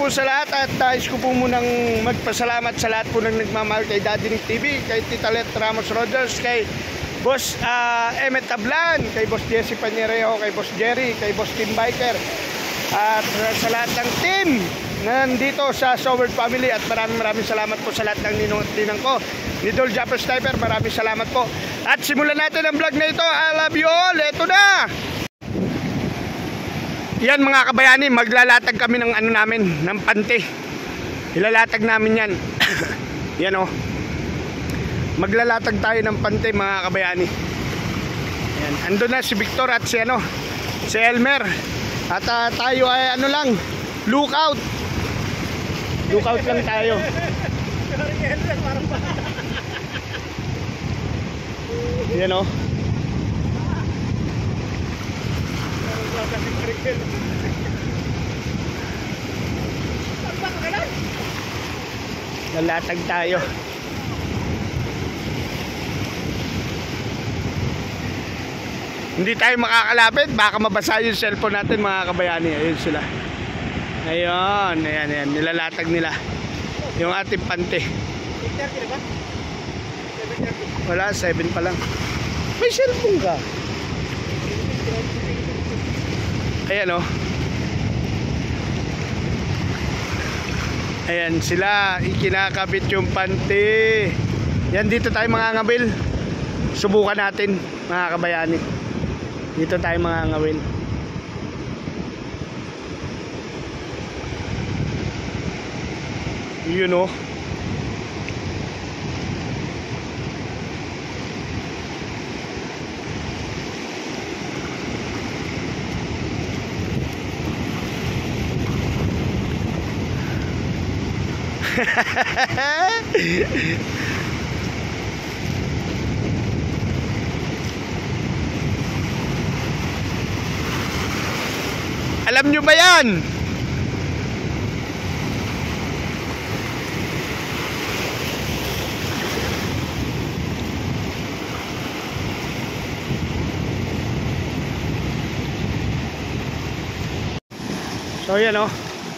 po sa lahat at nais ko po munang magpasalamat sa lahat po ng nagmamahal kay Daddy Nick TV, kay Tita Let Ramos Rogers, kay Boss Emmet Tablan, kay Boss Jesse Pañerejo, kay Boss Jerry, kay Boss Tim Biker, at sa lahat ng team nandito sa Soward Family. At maraming salamat po sa lahat ng ninong at ninang ko ni Dol Japper Sniper. Maraming salamat po. At simulan natin ang vlog na ito. I love you all. Ito na. Yan mga kabayani, maglalatag kami ng ano namin, ng pante. Ilalatag namin yan. Yan o. Maglalatag tayo ng pante mga kabayani. Yan. Ando na si Victor at si ano, si Elmer. At tayo ay ano lang, lookout. Lookout lang tayo. Yan o. Lalatag tayo. Hindi tayo makakalapit, baka mabasa yung cellphone natin mga kabayani. Ayun sila. Ayun, ayan, nilalatag nila yung ating pante. Wala, 7 pa lang. May cellphone ka. Ayan o. Ayan sila, ikinakabit yung pante. Yan, dito tayo mga ngabil. Subukan natin mga kabayani. Dito tayo mga ngawin. Yun o. Alam nyo ba yan? So yan o.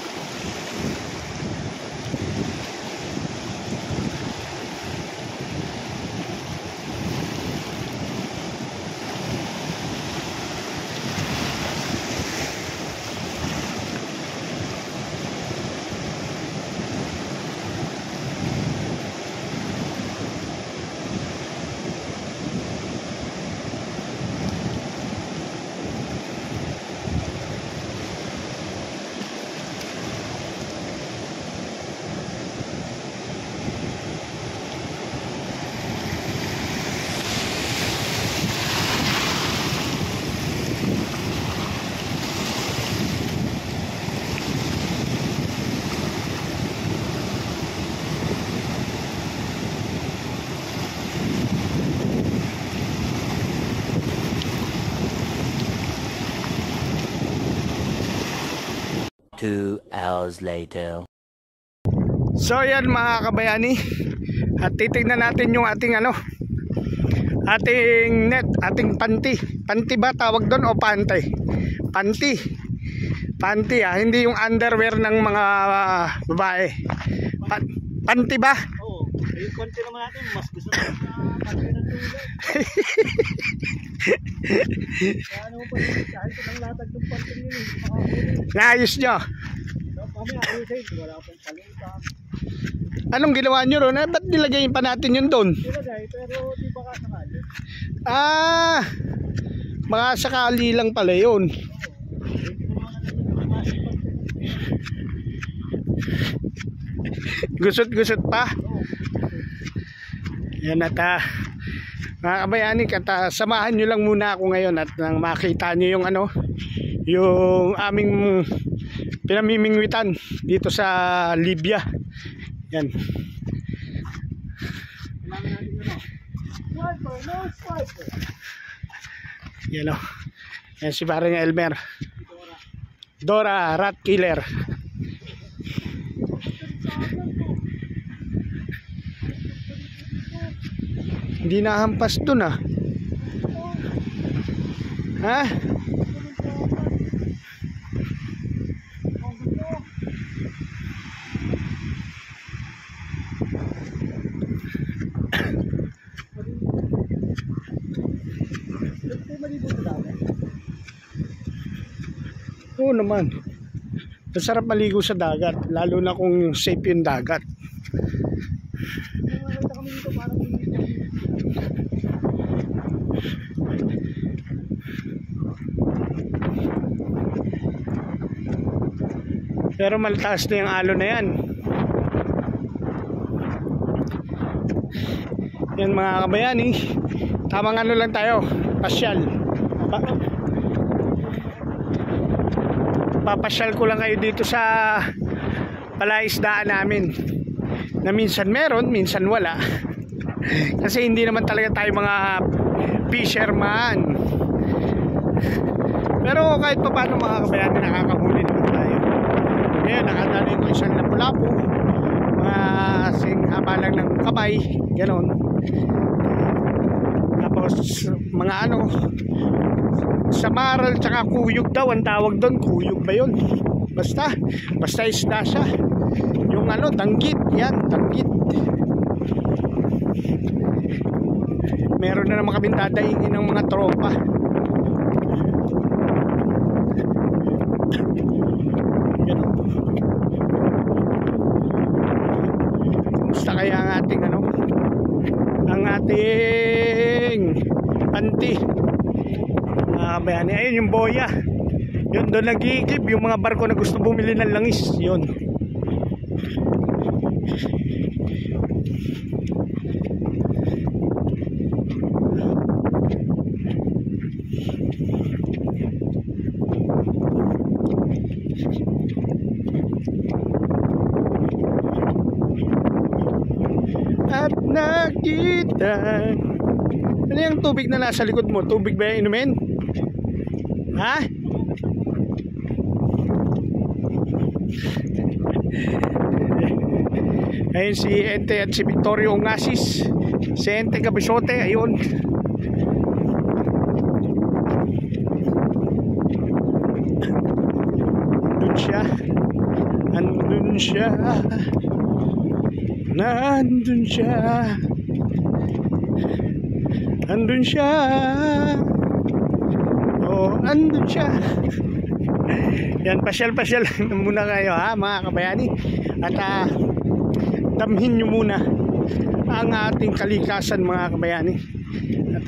Two hours later. So yan mga kabayani, at titignan natin yung ating ano, ating net, ating panty. Panty ba tawag doon o pante? Panty. Panty hindi yung underwear ng mga babae. Panty ba? Oo, yung konti naman natin, mas gusto natin na panty ng tulad. Ano mo pa yung kahit ng latag ng panty nyo, naayos nyo? kami ayusin, wala pong palitan. Anong ginawa nyo ron? Ba't nilagay pa natin yun doon? Nilagay, pero di ba kasakali? Mga sakali lang pala yun. Gusot-gusot pa. Yan at mga kabayani, samahan nyo lang muna ako ngayon at nang makita nyo yung ano, yung aming pinamimingwitan dito sa Libya. Yan. Yan o. Yan si parang Elmer. Dora Rat Killer. Hindi nahampas dun ah. Ha? Oo naman. Masarap maligo sa dagat, lalo na kung safe yung dagat. Pero maltaas na yung alon na yan. Yan mga kabayani, tamang ano lang tayo, pasyal. Papasyal ko lang kayo dito sa palaisdaan namin, na minsan meron, minsan wala. Kasi hindi naman talaga tayo mga fisherman. Pero kahit pa paano mga kabayani, nakakahuli naman tayo. Ngayon, nakadali ko isang lapu-lapu, mga sing haba lang ng kamay, gano'n. Tapos mga ano, samaral tsaka kuyog daw ang tawag doon. Kuyog ba yun? Basta isda siya. Yung ano, danggit. Yan, danggit. Meron na naman kaming dadaingin ng mga tropa. Kumusta kaya ang ating ano, ang ating panti? Bayani, ayun yung boya. Yun doon nag-iigib yung mga barko na gusto bumili ng langis. Yun. At nakita. Ano yung tubig na nasa likod mo? Tubig ba yung inumin? Ha? Ayun si Ente at si Victorio Ongasis. Si Ente Cabezote, ayun. Andun siya. Andun siya. Nandun siya. Andun siya. Oh, andun siya. Yan, pasyal-pasyal muna kayo ha mga kabayani. At damhin nyo muna ang ating kalikasan mga kabayani. At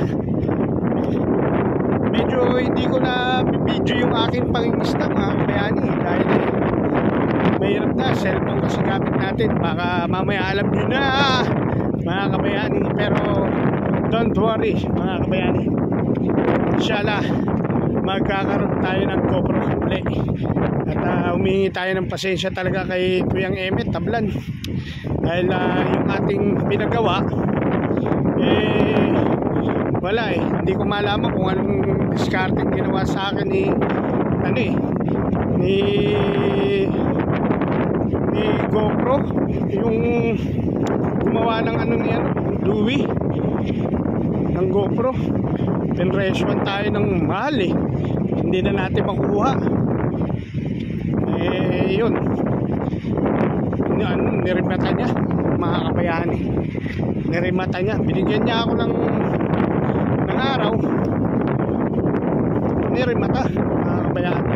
medyo hindi ko na video yung aking pangingisda mga kabayani. Dahil mahirap na, cellphone kasi gamit natin. Baka mamaya alam nyo na mga kabayani. Pero don't worry mga kabayani. Inshallah magkakaroon tayo ng GoPro ulit. At humingi tayo ng pasensya talaga kay Kuyang Emet Tablan. Dahil yung ating pinagawa wala hindi ko malaman kung anong discarding ginawa sa akin ni GoPro, yung gumawa ng Louie ng GoPro. Pinresyon tayo ng mahal hindi na natin makuha. Yun, nirimata niya mga kabayani. Nirimata niya, binigyan niya ako ng araw, nirimata mga kabayani.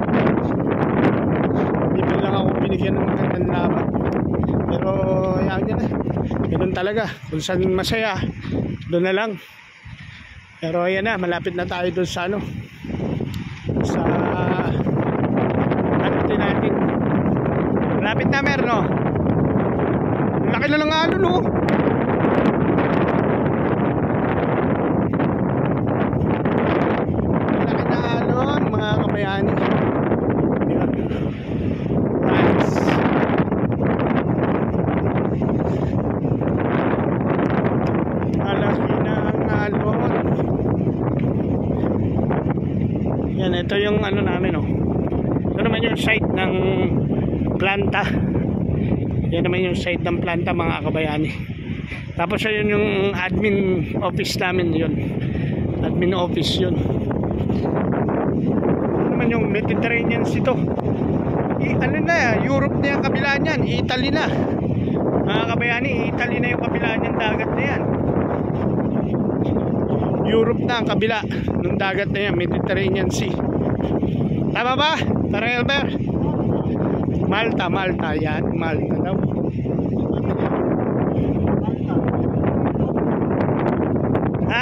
Hindi lang ako binigyan ng magandang laban. Pero yan yan ganun talaga, kung saan masaya doon na lang. Pero ayan na, malapit na tayo doon sa sa natin. Malapit na meron laki na lang alon laki na alon mga kabayani. Nice. Malaki na ang alon. Yan, ito yung namin ito naman yung site ng planta. Yan naman yung site ng planta mga kabayani. Tapos yun yung admin office namin, yun admin office yun. Ito naman yung Mediterranean ito. Europe na yung kabila niyan, Italy na mga kabayani. Italy na yung kabila niyan, dagat na yan. Europe na ang kabila ng dagat na yan, Mediterranean Sea. Tama ba? Tara Elber. Malta yan, Malta daw. Ha?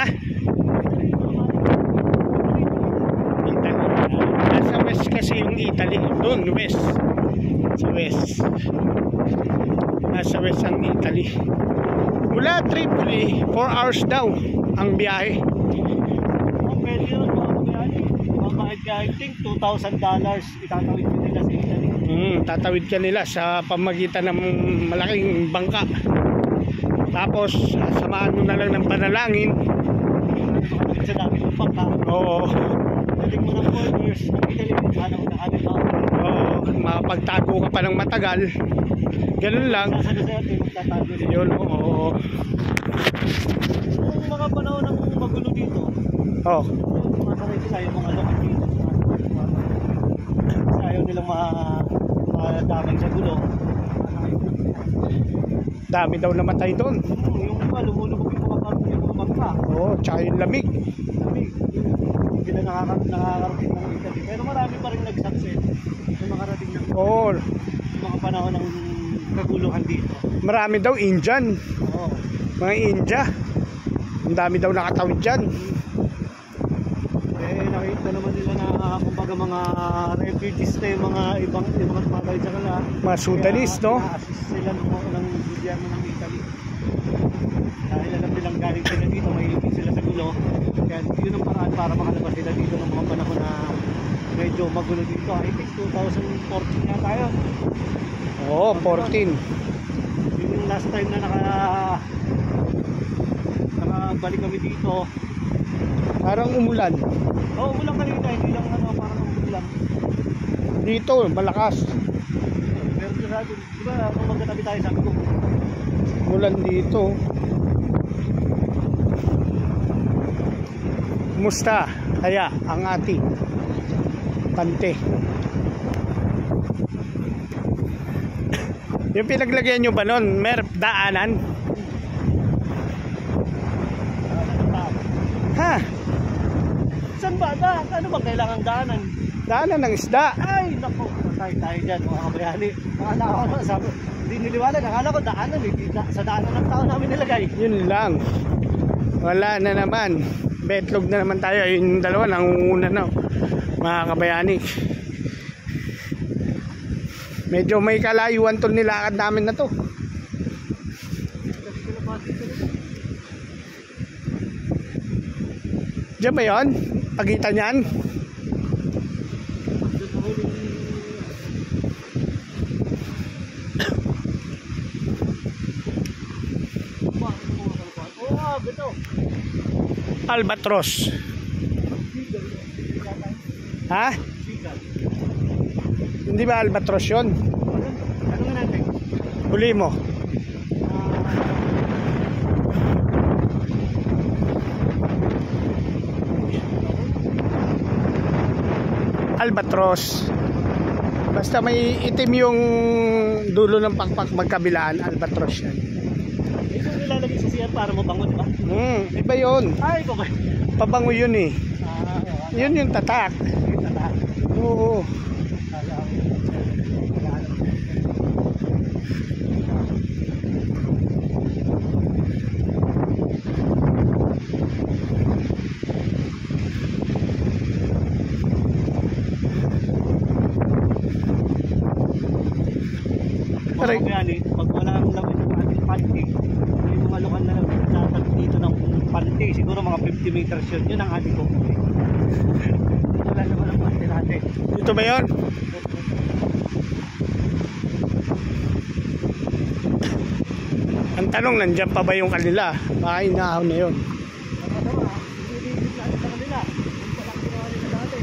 Italy. Nasa west kasi yung Italy. Doon, west. Sa west. Nasa west ang Italy. Mula Tripoli, 4 hours daw ang biyahe. Pwede yun, mabait ka, I think $2,000 itatawid ko nila sa Italy. Tatawid ka nila sa pamagitan ng malaking bangka. Tapos samahan mo na lang ng panalangin. Makatawid sa dami ng bangka. Oo. Dating mo ng 4 years ng Italy, sana kung nakabit ako. Oo, makapagtago ka pa ng matagal. Ganun lang. Sasano sa'yo, di magtatago rin. Yun, oo. Kung mga panahon ng magulo dito, Oh, masakit sila yung mga lokal dito. Kasi ayaw nilang madamay sa gulo. dami daw namatay doon. Yung iba, lumulubog yung mga parang yung mga bangka. Oo, tsaka yung lamig. Lamig. Hindi na nakakarating ng Italy. Pero marami pa rin nag-success na makarating ng Oo, mga panahon ng kaguluhan dito. marami daw Indian. Oo. Mga India. Ang dami daw nakatawid dyan. Nakita naman nila na kumbaga mga refugees na yung mga ibang tumatawid sa kanila. Mga Sudanese, no? Na-assist sila ng gobyerno ng Italy. Dahil alam nilang galing sila dito, mahihipin sila sa gulo. Kaya yun ang paraan para makalabas sila dito ng mga panahon na medyo magulo dito. I think 2014 na tayo. Oo, 14. Yun yung last time na nakabalik kami dito. Parang umulan. Oo, umulang kanina, hindi lang parang umulang. Dito, malakas. Pero sigurado, di ba kung magkatabi tayo sabi ko, Umulan dito. Kumusta? Kaya, ang ating Pante. Yung pinaglagyan nyo ba nun, daanan? Ha? saan ba da? Ano ba kailangan daanan? Daanan ng isda. Ay, naku, patay tayo dyan mga kabayani. Akala ko, sabi, hindi niliwanag, akala ko daanan eh. Sa daanan ng tao namin nilagay. Yun lang. Wala na naman. Betlog na naman tayo. Yung dalawa nangunguna na. Mga kabayani. Medyo may kalayuan to nilakad namin na to. Diyan ba yun? Pagitan yan? Albatros. Ha? Hindi ba albatros yun? Ano nga natin? Huli mo. Albatros. Basta may itim yung dulo ng pakpak magkabilaan, albatros yan. Ito nilalagay sa siya para mabango, di ba? Iba yun. Ay, ito ba? Pabango yun eh. Yun yung tatak. Oo. Mga kabayani, pag wala ang lawin ng ating panty, may mga lokal na nagtatag dito ng panty, siguro mga 50 meters yun, yun ang ating kukunin. Wala naman ang panty natin. Ito ba yun? Ang tanong, nandyan pa ba yung kanila? Baka inahaw na yun. Nakatawa, nililipit natin sa kanila. Yung palang ginawa nila dati.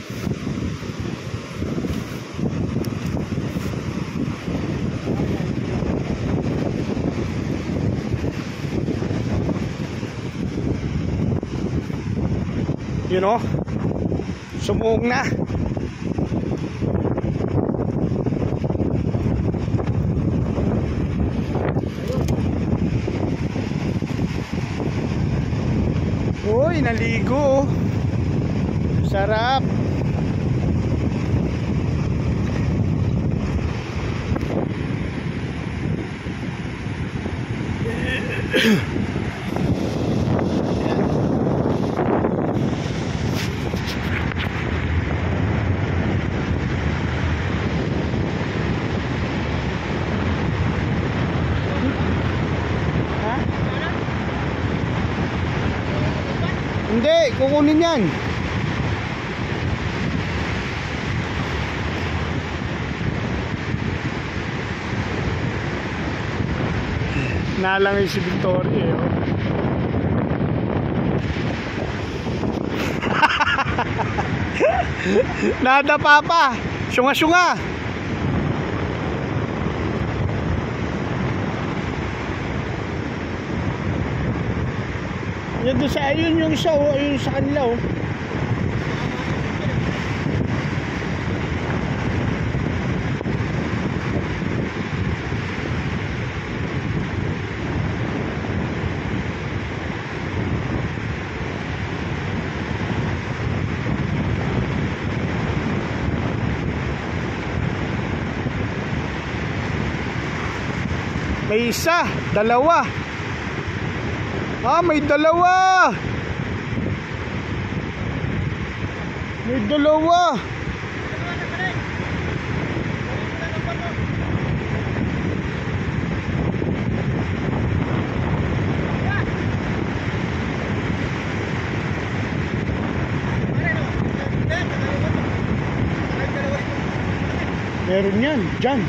You know? Sumuong na. Uy, Ay, naligo. Sarap. Hindi, kukunin yan. Nalang si Victoria eh. Oh. Nada papa. Syunga-syunga. Yan doon sa ayun yung isa oh, ayun sa kanila oh. May isa, dalawa. Ah, may dalawa. May dalawa. Meron yan, dyan.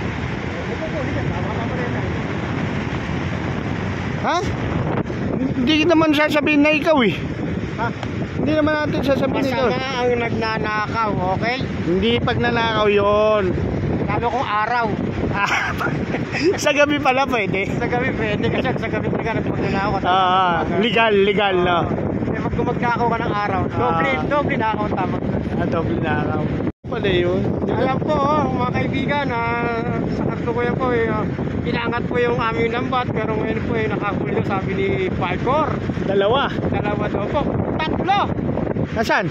Ha? Hindi naman sasabihin na ikaw eh. Ha? Hindi naman natin sasabihin na ikaw. Masama ang nagnanakaw, okay? Hindi pag nanakaw yun. Sabi kong araw. Sa gabi pala pwede. Sa gabi pwede kasi sa gabi talaga nagpagnanakaw ka. Legal no. Eh pag gumagkakaw ka ng araw, doble nakaw tama. Doble nakaw. Pala yun. Alam po, mga kaibigan, sa kasalukuyan po, inaangat po yung aming lambat, pero ngayon po nakahuli daw, sabi ni Falcor. Dalawa daw po. Tatlo! Nasaan?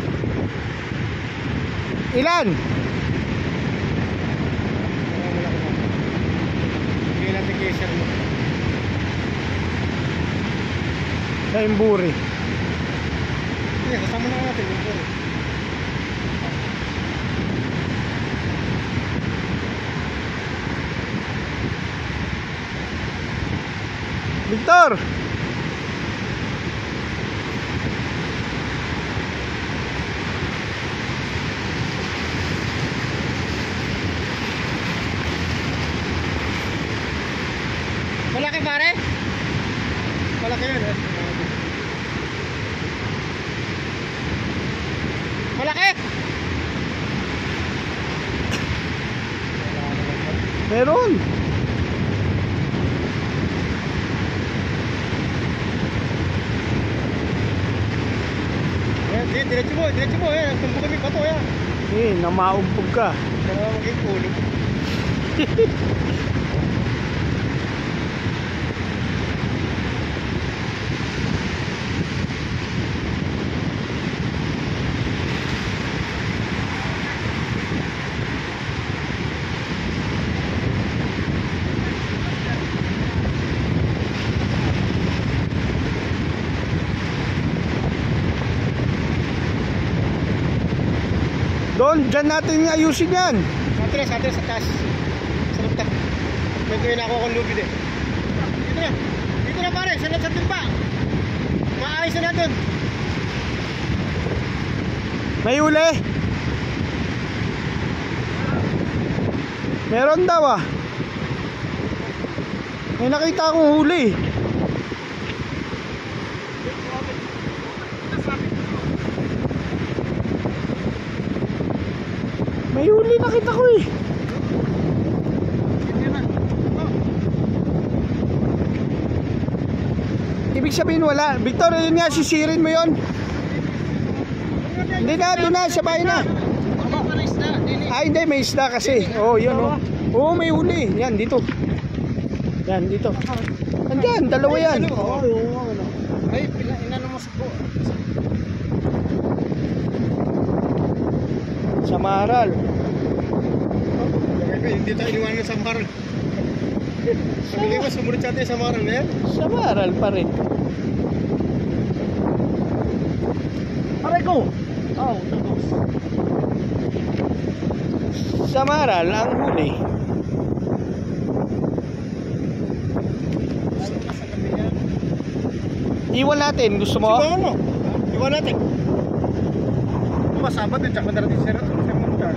Ilan? Hindi natin kisir mo. Sa Imburi. Hindi, kasama na natin yung puro. Victor! Malaki pare? Malaki yun eh. Malaki! Meron! Diretso mo, tumbo kami bato yan. Namaumpog ka. Kaya maging ulo. Doon, dyan natin ayusin yan. Atras sa taas. Sarap ta. May gawin ako kung lubid eh. Dito na pare, sanat sa timba. Maayos na natin. May uli. Meron daw ah. May nakita akong huli. May huli nakita ko eh. Ibig sabihin wala. Victor, yun nga, sisirin mo yun. Hindi na, doon na, sabay na. Ay, hindi, may isda kasi. Oh, yun oh. Oo, may huli. Yan, dito. Yan, dito. Andyan, dalawa yan. Ay, inano mo Samaral. Hindi tayo iniwanan sa Samaral. Pag-iwas, sumunod sa atin sa Samaral na yan. Samaral pa rin. Aray ko! Oh, tapos. Samaral ang huli. Iwan natin, gusto mo? Iwan mo. Iwan natin. Masabat din, tsaka darating si Montar.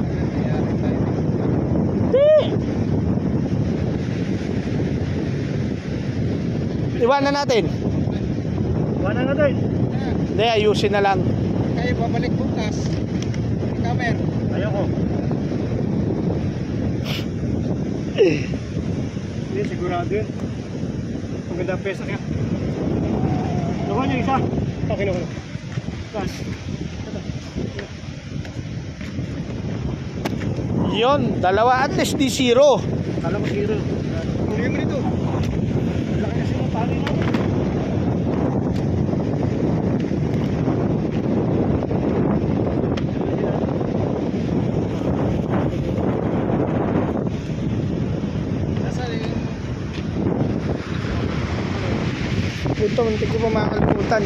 Iwanan natin. Iwanan natin. Hindi, ayusin na lang. Kayo babalik bukas. Kamer. Ayoko. Hindi, sigurado yun. Ang ganda ang pesa kaya. Nakuha niyo isa. Okay, nakuha. Saan? Yun, dalawa at least di zero. Kala mo zero. Huli mo dito. Laki kasi mo tali na. Ito, hindi ko pa makakalimutan.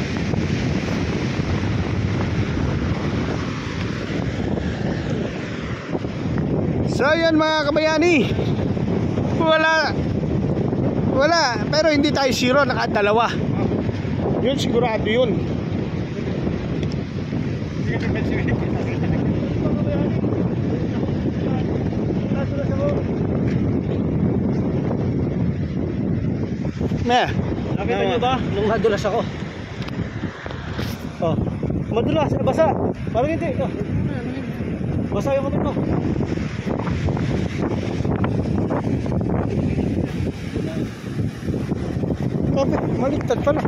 So yun mga kabayani, wala, pero hindi tayo zero, nakadalawa. Yun, sigurado yun. Nakita nyo ba? Nung madulas ako. Oh, madulas, basa. Parang hindi. Oh. Basa yung motor ko. Kapit, maligtad pala.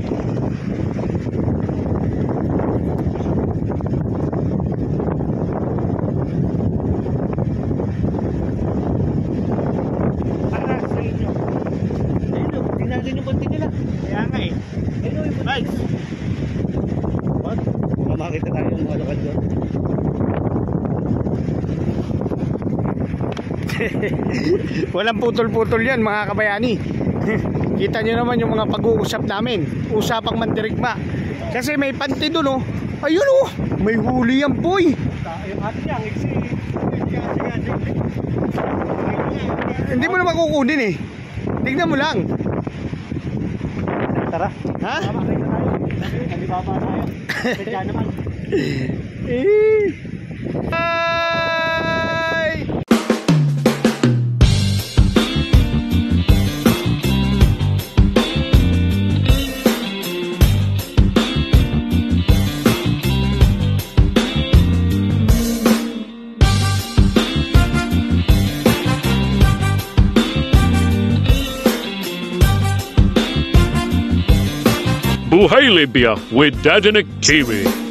Tingnan yung konti nila. Kaya nga eh. Ayun yung right. What? Mamakita tayo yung malakad doon. Walang putol-putol yan mga kabayani. Kita nyo naman yung mga pag-uusap namin. Usapang mandirigma. Kasi may panty dun oh. Ayun oh, may huli yan boy. Yung atin yan, Hindi mo naman kukunin eh. Tignan mo lang. tara. Ha? Mamakita tayo. Hindi baba tayo. Sadya naman. Bye! Buhay Libya with Dadinik TV.